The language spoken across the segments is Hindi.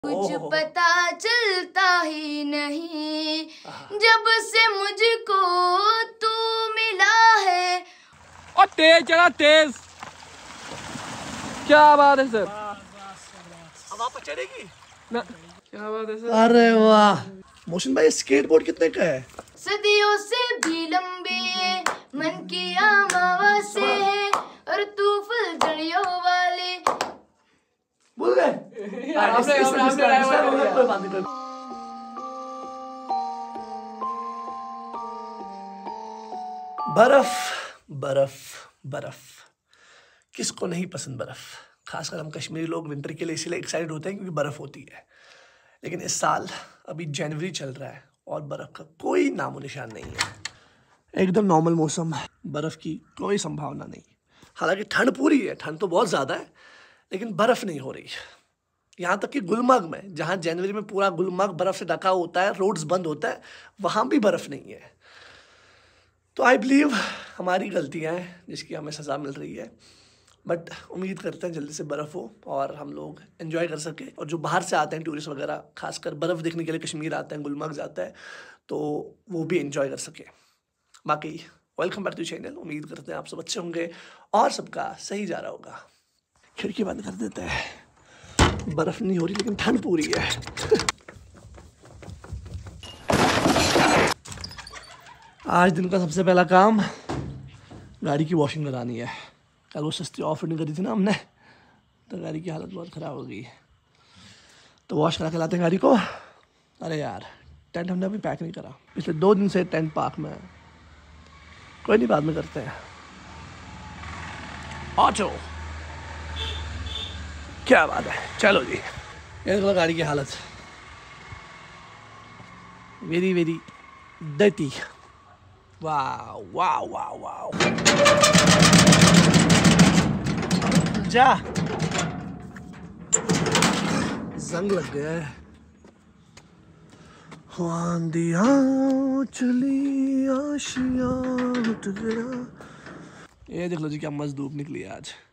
कुछ पता चलता ही नहीं जब से मुझको तू मिला है। और तेज चला तेज। क्या बात है सर। अब आप चढ़ेगी ना, क्या बात है सर। अरे वाह मोशन भाई, स्केटबोर्ड कितने का है? सदियों से भी लंबे मन की अमावस्या है और तू फुलझड़ियों वाले। भूल गए? बर्फ बर्फ बर्फ, किसको नहीं पसंद बर्फ। खासकर हम कश्मीरी लोग विंटर के लिए इसलिए एक्साइटेड होते हैं क्योंकि बर्फ होती है। लेकिन इस साल अभी जनवरी चल रहा है और बर्फ का कोई नामो निशान नहीं है। एकदम नॉर्मल मौसम, बर्फ की कोई संभावना नहीं। हालांकि ठंड पूरी है, ठंड तो बहुत ज़्यादा है, लेकिन बर्फ़ नहीं हो रही। यहाँ तक कि गुलमर्ग में, जहाँ जनवरी में पूरा गुलमर्ग बर्फ़ से ढका होता है, रोड्स बंद होता है, वहाँ भी बर्फ़ नहीं है। तो आई बिलीव हमारी गलतियाँ हैं जिसकी हमें सज़ा मिल रही है। बट उम्मीद करते हैं जल्दी से बर्फ़ हो और हम लोग एंजॉय कर सकें। और जो बाहर से आते हैं टूरिस्ट वगैरह, खासकर बर्फ़ देखने के लिए कश्मीर आते हैं, गुलमर्ग जाता है, तो वो भी एंजॉय कर सकें। बाकी वेलकम बैक टू चैनल। उम्मीद करते हैं आप सब अच्छे होंगे और सबका सही जा रहा होगा। खिड़की बंद कर देते हैं। बर्फ़ नहीं हो रही लेकिन ठंड पूरी है। आज दिन का सबसे पहला काम गाड़ी की वॉशिंग करानी है। कल वो सस्ती ऑफ रोडिंग करी थी ना हमने, तो गाड़ी की हालत बहुत ख़राब हो गई। तो वॉश करा के लाते हैं गाड़ी को। अरे यार, टेंट हमने अभी पैक नहीं करा। पिछले 2 दिन से टेंट पार्क में है। कोई नहीं, बाद में करते हैं। ऑटो, क्या बात है। चलो जी, ये देखो गाड़ी की हालत, वेरी वेरी डर्टी। वाह वाह वाह वाह। जा, जंग लग गया है। आंधिया चली आशिया उठ गया। ये देख लो जी, क्या मस्त धूप निकली है आज।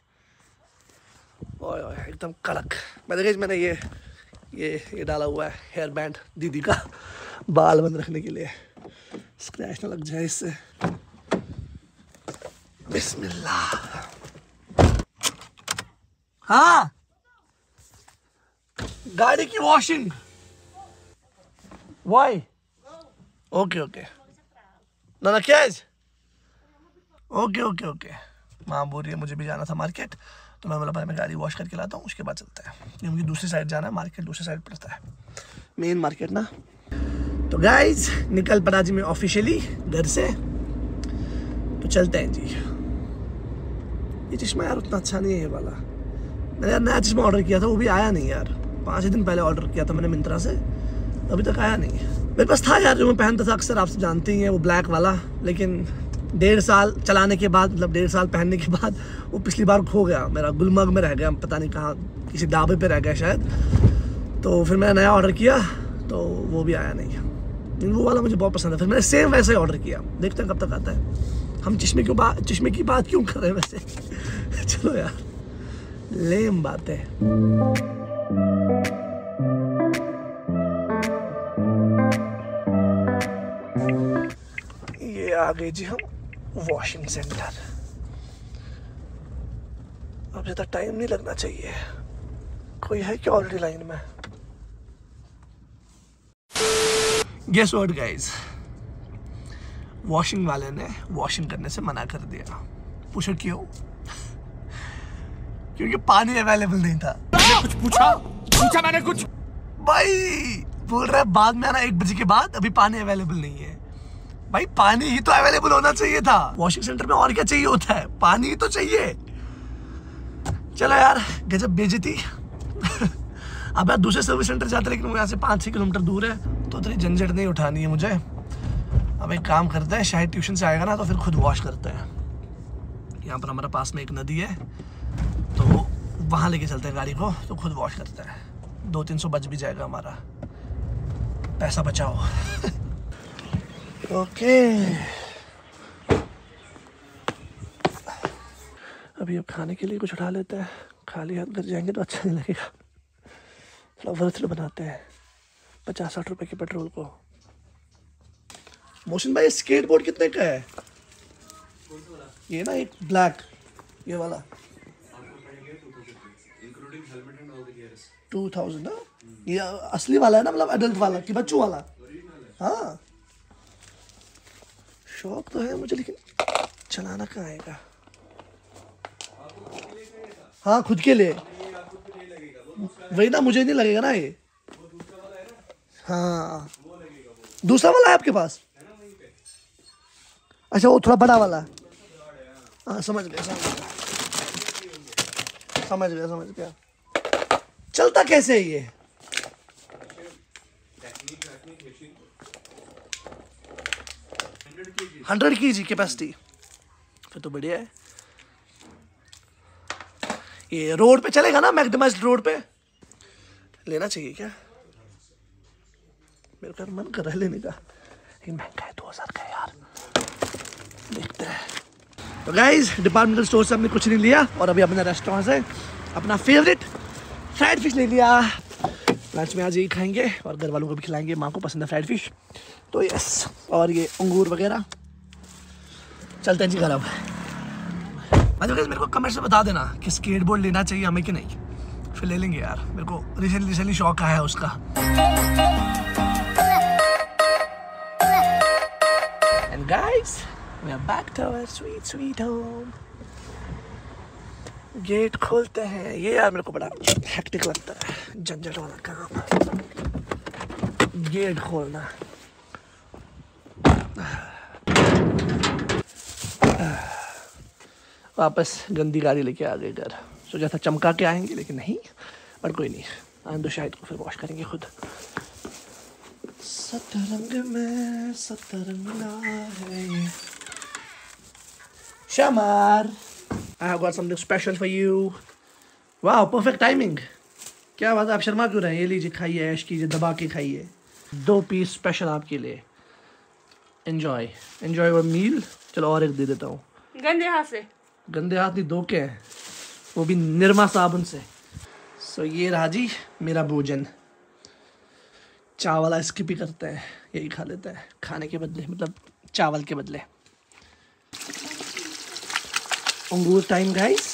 ओए ओए, एकदम कड़क। मैंने ये डाला हुआ है हेयर बैंड दीदी का, बाल बंद रखने के लिए, स्क्रैच ना लग जाए इससे। बिस्मिल्लाह। हाँ, गाड़ी की वॉशिंग। वाई? ओके ओके, ना क्या है? Okay okay okay. माँ बोल रही है मुझे भी जाना था मार्केट, तो मैं बोला भाई मैं गाड़ी वॉश करके लाता हूँ, उसके बाद चलते हैं। क्योंकि दूसरी साइड जाना है, मार्केट दूसरी साइड पड़ता है, मेन मार्केट ना। तो गाइज निकल पड़ा जी मैं ऑफिशियली घर से। तो चलते हैं जी। ये चश्मा यार उतना अच्छा नहीं है ये वाला। मैंने यार नया चश्मा ऑर्डर किया था, वो भी आया नहीं यार। 5 दिन पहले ऑर्डर किया था मैंने मिंत्रा से, अभी तक आया नहीं। मेरे पास था यार जो मैं पहनता था अक्सर, आप जानते ही हैं, वो ब्लैक वाला। लेकिन 1.5 साल चलाने के बाद, मतलब 1.5 साल पहनने के बाद, वो पिछली बार खो गया मेरा, गुलमर्ग में रह गया, पता नहीं कहाँ, किसी ढाबे पे रह गया शायद। तो फिर मैंने नया ऑर्डर किया, तो वो भी आया नहीं। वो वाला मुझे बहुत पसंद है। फिर मैंने सेम वैसे ही ऑर्डर किया, देखते हैं कब तक आता है। हम चश्मे की बात क्यों कर रहे हैं वैसे। चलो यार, लेम बात है। ये आ गए जी हम वॉशिंग सेंटर। अब ज़्यादा टाइम नहीं लगना चाहिए। कोई है क्या ऑलरेडी लाइन में? गेस व्हाट गाइस, वॉशिंग वाले ने वॉशिंग करने से मना कर दिया। पूछो क्यों? क्योंकि पानी अवेलेबल नहीं था। कुछ पूछा मैंने कुछ। भाई बोल रहा है बाद में आना 1 बजे के बाद, अभी पानी अवेलेबल नहीं है। भाई पानी ही तो अवेलेबल होना चाहिए था। वॉशिंग सेंटर में और क्या चाहिए होता है, पानी ही तो चाहिए। चलो यार, गजब बेइज्जती। अब यार दूसरे सर्विस सेंटर जाते, लेकिन वो यहाँ से 5-6 किलोमीटर दूर है, तो इतनी झंझट नहीं उठानी है मुझे। अब एक काम करते हैं, शायद ट्यूशन से आएगा ना तो फिर खुद वॉश करते हैं। यहाँ पर हमारे पास में एक नदी है, तो वहाँ लेके चलते हैं गाड़ी को, तो खुद वॉश करते हैं। 200-300 बच भी जाएगा हमारा, पैसा बचाओ। ओके, अभी अब खाने के लिए कुछ उठा लेते हैं। खाली हाथ घर जाएंगे तो अच्छा नहीं लगेगा। थोड़ा वर्थ बनाते हैं 50-60 रुपए के पेट्रोल को। मोशन भाई स्केटबोर्ड कितने का है? ये ना एक ब्लैक ये वाला 2000 ना, ये असली वाला है ना, मतलब एडल्ट वाला कि बच्चों वाला? हाँ शौक तो है मुझे, लेकिन चलाना कहाँ आएगा? हाँ खुद के लिए, वही ना, मुझे नहीं लगेगा ना ये। हाँ दूसरा वाला है आपके पास? अच्छा वो थोड़ा बड़ा वाला। हाँ समझ गया समझ गया समझ गया। चलता कैसे है ये? 100 kg कैपेसिटी, फिर तो बढ़िया है। ये रोड पे चलेगा ना, मैक्सिमाइज्ड रोड पे लेना चाहिए क्या? मेरे का मन कर रहा है लेने का, लेकिन महंगा है 2000 का यार, देखते हैं। तो गाइस डिपार्टमेंटल स्टोर से हमने कुछ नहीं लिया और अभी अपने रेस्टोरेंट से अपना फेवरेट फ्राइड फिश ले लिया। लंच में आज यही खाएंगे और घर वालों को भी खिलाएंगे, माँ को पसंद है फ्राइड फिश तो यस, और ये अंगूर वगैरह। चलते हैं जी घर। अब मेरे को कमेंट्स में बता देना कि स्केटबोर्ड लेना चाहिए हमें कि नहीं, फिर ले लेंगे यार, मेरे को रिसेंटली शौक आया है उसका। And guys we are back to our sweet home. Gate खोलते हैं, ये यार मेरे को बड़ा हेक्टिक लगता है, झंझट वाला काम गेट खोलना। वापस गंदी गाड़ी लेके आ गए घर। सोचा था चमका के आएंगे लेकिन नहीं, पर कोई नहीं, आए तो शायद को फिर वॉश करेंगे खुद। सतरंग में सतरंगा है शमार। I have got something special for you. Wow, perfect timing. क्या बात है, आप शर्मा क्यों रहे हैं? ये लीजिए खाइए, ऐश कीजिए, दबा के खाइए। 2 पीस स्पेशल आपके लिए। Enjoy your meal। चलो और एक दे देता हूँ। गंदे हाथ से, गंदे हाथ नहीं, 2 के हैं, वो भी निरमा साबुन से। सो ये रहा जी मेरा भोजन। चावल स्किप ही करते हैं, यही खा लेते हैं खाने के बदले, मतलब चावल के बदले। अंगूर टाइम गाइस।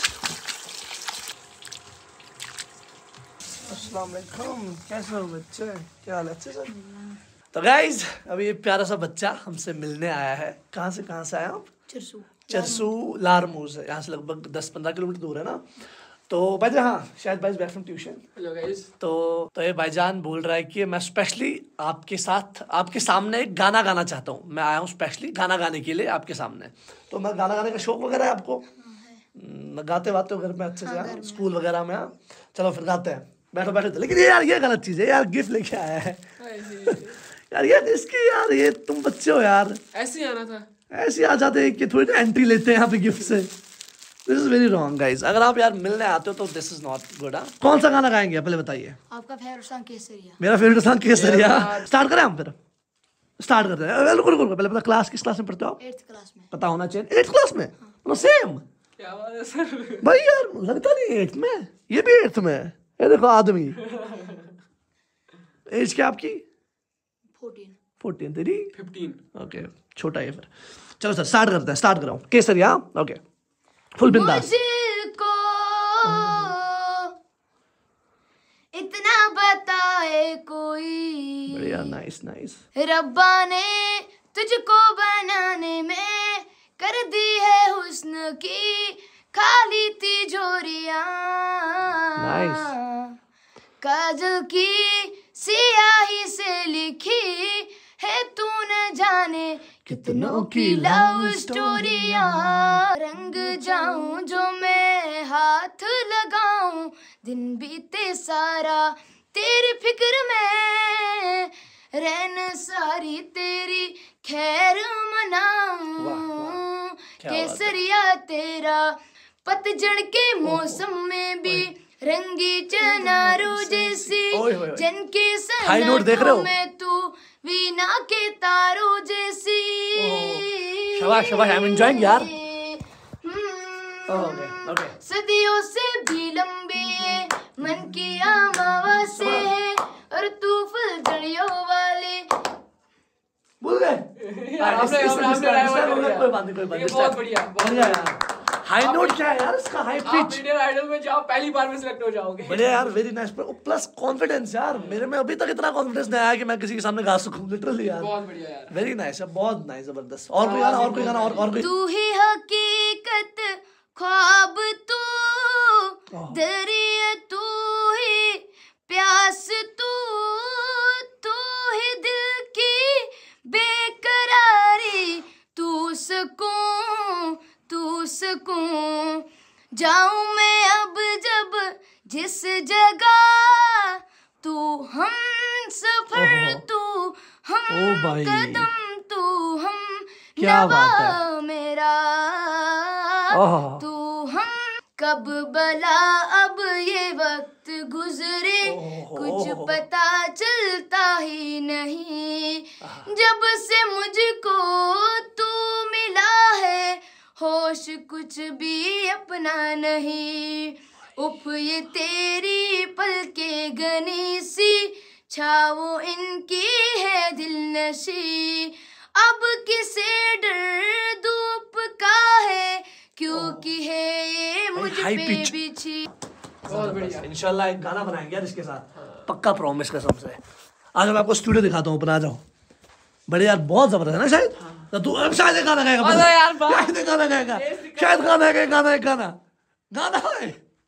अस्सलाम वालेकुम, कैसे हो बच्चे, क्या हाल है? अच्छे से। तो गाइस अभी ये प्यारा सा बच्चा हमसे मिलने आया है। कहाँ से आए आप? चरसू लारमूज है, यहाँ से लगभग 10-15 किलोमीटर दूर है ना। तो भाईजान, हाँ शायद भाई back from tuition. Hello guys. तो ये भाईजान बोल रहा है कि मैं स्पेशली आपके साथ आपके सामने एक गाना गाना चाहता हूँ। मैं आया हूँ स्पेशली गाना गाने के लिए आपके सामने। तो मैं गाना गाने का शौक वगैरह है आपको? गाते वाते हो घर में अच्छे से? स्कूल वगैरह में? चलो फिर गाते हैं, बैठो बैठो। लेकिन ये यार ये गलत चीज़ है यार, गिफ्ट लेके आया है यार, ये इसकी यार, ये तुम बच्चे हो यार, ऐसे ही आना था, ऐसे आ जाते हैं कि थोड़ी ना एंट्री लेते हैं यहाँ पे गिफ्ट से। This is very wrong guys, अगर आप यार मिलने आते हो तो दिस इज नॉट गुड। कौन सा गाना गाएंगे पहले बताइए? आपका फेवरेट सॉन्ग केसरिया। मेरा फेवरेट सॉन्ग केसरिया। स्टार्ट करें हम? फिर स्टार्ट करते हैं। रुको पहले पता क्लास किस क्लास में पढ़ते हो आप? 8th क्लास में। पता होना चाहिए 8th क्लास में। मतलब सेम। क्या बात है सर भाई, यार लगता नहीं 8th में, ये भी 8th में है। ये देखो आदमी। एज क्या आपकी? 14। तेरी? 15। ओके छोटा है फिर। चलो सर स्टार्ट करते हैं, स्टार्ट कराओ केसरिया। ओके फुल बिंदास। मुझको इतना बताए कोई, बढ़िया, नाइस। रब्बा ने तुझको बनाने में कर दी है हुस्न की खाली तिजोरियां। नाइस। काजल की सियाही से लिखी है तू न जाने कितनों की लव स्टोरियां। रंग जाऊं जो मैं हाथ लगाऊं, दिन बीते सारा तेरी फिक्र में, रहन सारी तेरी खैर मनाऊं। केसरिया तेरा पतझड़ के मौसम में भी रंगी चनारों जैसी, जिनके सनम में तू वीणा के तारों जैसी। शाबाश आई एम एंजॉयिंग यार। सदियों से भी लंबे मन की अमावस्या है और तू फुलझड़ियों वाले। भूल गए? कोई बात नहीं, बहुत बढ़िया, बहुत बढ़िया। हाई नोट क्या है यार इसका, हाई पिच। इंडियन आइडल में जाओ, पहली बार में सिलेक्ट हो जाओगे। बढ़िया यार, वेरी नाइस। प्लस कॉन्फिडेंस यार, मेरे में अभी तक इतना कॉन्फिडेंस नहीं आया कि मैं किसी के सामने गा सकूं, लिटरली यार। बहुत बढ़िया यार, वेरी नाइस, बहुत नाइस, जबरदस्त। और कोई गाना, और कोई गाना, और कोई। तू ही हकीकत, ख्वाब तू, दरिया तू ही, प्यास तू, तू ही दिल की बेकरारी, तू सुकून, तू सुकून। जाऊं मैं अब जब जिस जगह, तू हम सफर, तू हम कदम, तू हम नवा मेरा, तू हम। कब भला अब ये वक्त गुजरे, कुछ पता चलता ही नहीं, जब से मुझको तू मिला है, होश कुछ भी अपना नहीं। उफ ये तेरी पलके गनी सी, छावो इनकी है दिल नशी, अब किसे डर धूप का है, क्योंकि है ये मुझ पे बिछी। बहुत बढ़िया। इंशाल्लाह एक गाना बनाएंगे यार इसके साथ, पक्का प्रॉमिस कसम से। आज मैं आपको स्टूडियो दिखाता हूँ, अपना आ जाओ। बड़े यार बहुत जबरदस्त है ना शायद। तो तू अब शायद गाना गाएगा, यार शायद गाना गाएगा, शायद गाना है, गाना है, गाना है।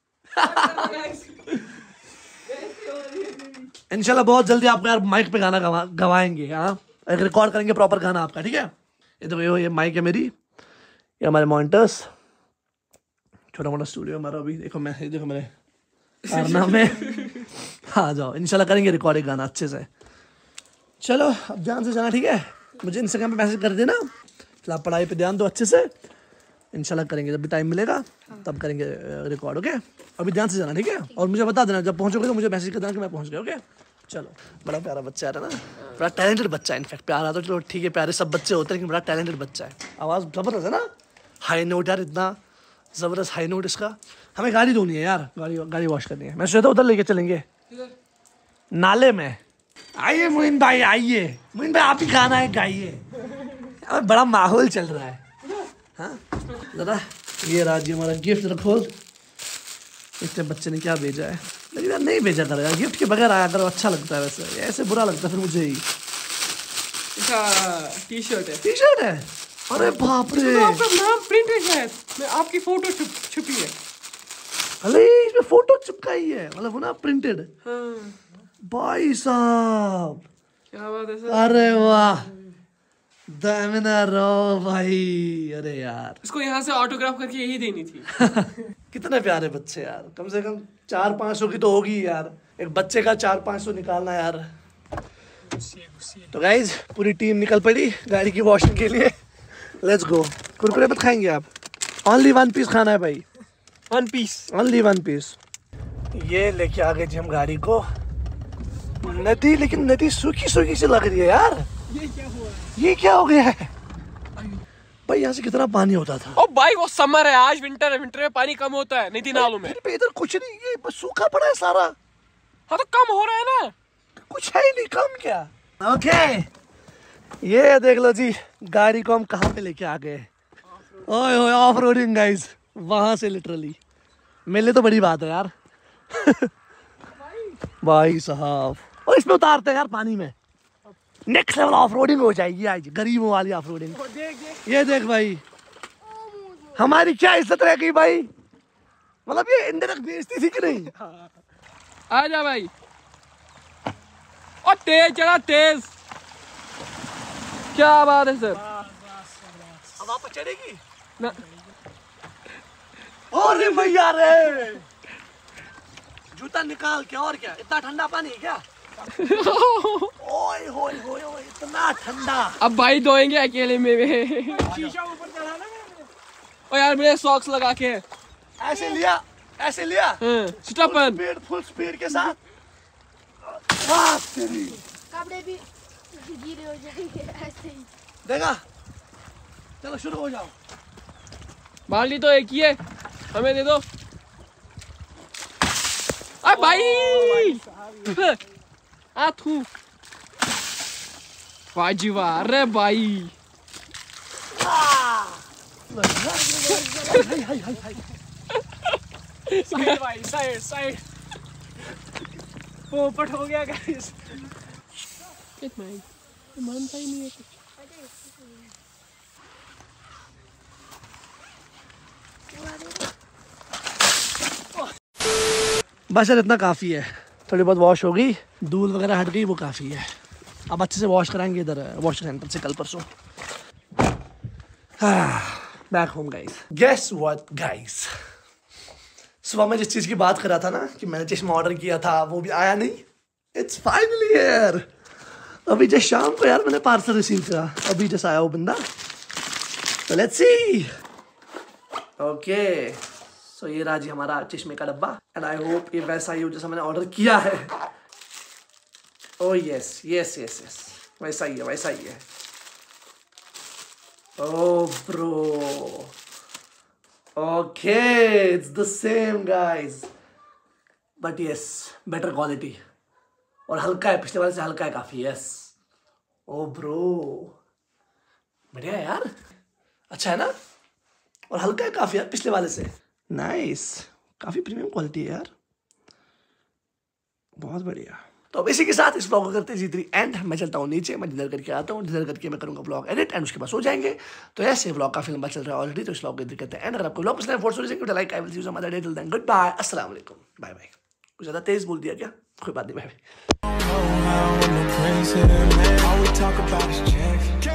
इंशाल्लाह बहुत जल्दी आपको यार माइक पे गाना गवाएंगे। हाँ, एक रिकॉर्ड करेंगे प्रॉपर गाना आपका, ठीक है। ये देखो, ये माइक है मेरी, ये हमारे मॉनिटर्स, छोटा मोटा स्टूडियो हमारा। अभी देखो मैं, ये देखो मेरे कारनामे में। आ जाओ, इंशाल्लाह करेंगे रिकॉर्ड एक गाना अच्छे से। चलो अब ध्यान से जाना, ठीक है। मुझे इंस्टाग्राम पे मैसेज कर देना, फिर आप पढ़ाई पे ध्यान दो अच्छे से। इंशाल्लाह करेंगे, जब भी टाइम मिलेगा तब करेंगे रिकॉर्ड, ओके। अभी ध्यान से जाना, ठीक है। और मुझे बता देना जब पहुँचोगे, तो मुझे मैसेज कर देना कि मैं पहुँच गया, ओके। चलो, बड़ा प्यारा बच्चा है ना, बड़ा टैलेंटेड बच्चा है। इनफैक्ट प्यारा तो चलो ठीक है, प्यारे सब बच्चे होते हैं, लेकिन बड़ा टैलेंटेड बच्चा है। आवाज़ जबरदस्त है ना, हाई नोट यार, इतना ज़बरदस्त हाई नोट इसका। हमें गाड़ी धोनी है यार, गाड़ी वॉश करनी है। मैं सोचा उधर लेके चलेंगे नाले में। आइए मोइन भाई, आइए मोइन भाई, आप ही गाना है गाइए। बड़ा माहौल चल रहा है। हाँ दादा, ये राजी हमारा गिफ्ट रखो। इतने बच्चे ने क्या भेजा है, लेकिन यार नहीं भेजा करो यार, गिफ्ट के बगैर आया करो, अच्छा लगता है। वैसे ऐसे बुरा लगता है फिर मुझे ही। टी शर्ट है, टी शर्ट है। अरे बाप रे, आपका नाम प्रिंट है शायद, मैं आपकी फोटो छुपी है। अरे इसमें फोटो चिपकाई है, मतलब ना प्रिंटेड। हाँ। भाई साहब क्या बात है सर। अरे वाह, दामिना रो भाई। अरे यार, इसको यहाँ से ऑटोग्राफ करके यही देनी थी। कितने प्यारे बच्चे यार, कम से कम 400-500 की तो होगी यार, एक बच्चे का 400-500 निकालना यार। तो गाइज पूरी टीम निकल पड़ी गाड़ी की वॉशिंग के लिए। Let's go. कुरकुरे मत खाएंगे आप, ओनली 1 पीस खाना है भाई, 1 पीस, ओनली 1 पीस। ये लेके आ गए जी हम गाड़ी को नदी, लेकिन नदी सूखी सूखी सी लग रही है यार। ये क्या हुआ? ये क्या हो गया है भाई, यहाँ से कितना पानी होता था। ओ भाई वो समर है, आज विंटर है, विंटर में पानी कम होता है नदी नालों में। इधर कुछ नहीं, ये बस सूखा पड़ा है सारा। हाँ तो कम हो रहा है ना, कुछ है ही नहीं, कम क्या। ओके, ये देख लो जी गाड़ी को हम कहाँ पे लेके आ गए। ओए ओए, ऑफ रोडिंग गाइज, वहां से लिटरली। मेरे लिए तो बड़ी बात है यार। भाई साहब, और इसमें उतारते हैं यार पानी में, नेक्स्ट लेवल ऑफ रोडिंग हो जाएगी आज, गरीबों वाली ऑफ रोडिंग। ये देख भाई, हमारी क्या इज्जत रह गई भाई, मतलब ये इंडिया तक बेइज्जती थी कि नहीं। आ जा भाई। और तेज चला, तेज। क्या बात है सर। अब आप चढ़ेगी ना। अरे भैया रे, जूता निकाल के, और क्या इतना ठंडा पानी है क्या। ओए होए होए होए, इतना ठंडा। अब भाई धोएंगे अकेले में। शीशा ऊपर चढ़ा ना। ओ यार मेरे सॉक्स लगा के ऐसे लिया, ऐसे लिया, स्टॉपर फुल स्पीड के साथ। वाह तेरी, कपड़े भी गीले हो जाएंगे ऐसे ही। देखा, चलो शुरू हो जाओ। बाल्टी तो एक ही है, हमें दे दो। ओए भाई आथू वाजीवा अरे भाई साइड भाई साइड पोपट हो गया गाइस। मानता ही नहीं है कुछ। बस यार इतना काफ़ी है, थोड़ी बहुत वॉश हो गई, धूल वगैरह हट गई, वो काफ़ी है। अब अच्छे से वॉश कराएंगे इधर वॉश सेंटर से कल परसों। Back home guys. Guess what guys, सुबह मैं जिस चीज़ की बात कर रहा था ना कि मैंने चश्मा ऑर्डर किया था वो भी आया नहीं। It's finally here. अभी जस्ट शाम को यार मैंने पार्सल रिसीव करा, अभी जस्ट आया वो बंदा। तो लेट्स सी। ओके सो ये रहा जी हमारा चश्मे का डब्बा एंड आई होप ये वैसा ही हो जैसा मैंने ऑर्डर किया है। Oh yes yes yes yes, वैसा ही है वैसा ही है। Oh bro okay it's the same guys but yes better quality और हल्का है, पिछले वाले से हल्का है काफी। यस ओह ब्रो बढ़िया है यार, अच्छा है ना, और हल्का है काफी यार पिछले वाले से। नाइस काफी प्रीमियम क्वालिटी है यार, बहुत बढ़िया। तो अब इसी के साथ इस ब्लॉग को करते हैं जी एंड। मैं चलता हूँ नीचे, मैं डिनर करके आता हूँ, डिनर करके मैं करूँगा ब्लॉग एडिट एंड उसके बाद सो जाएंगे। तो ऐसे ब्लॉग काफी लंबा चल रहा है ऑलरेडी, तो इस ब्लॉग को एडिट करते हैं एंड। अगर आपको ब्लॉग पसंद है फोर्स हो like I will see you some other day, till then good bye, अस्सलाम वालेकुम, बाय बाय। कुछ ज्यादा तेज बोल दिया क्या? कोई बात नहीं, बाय बाय।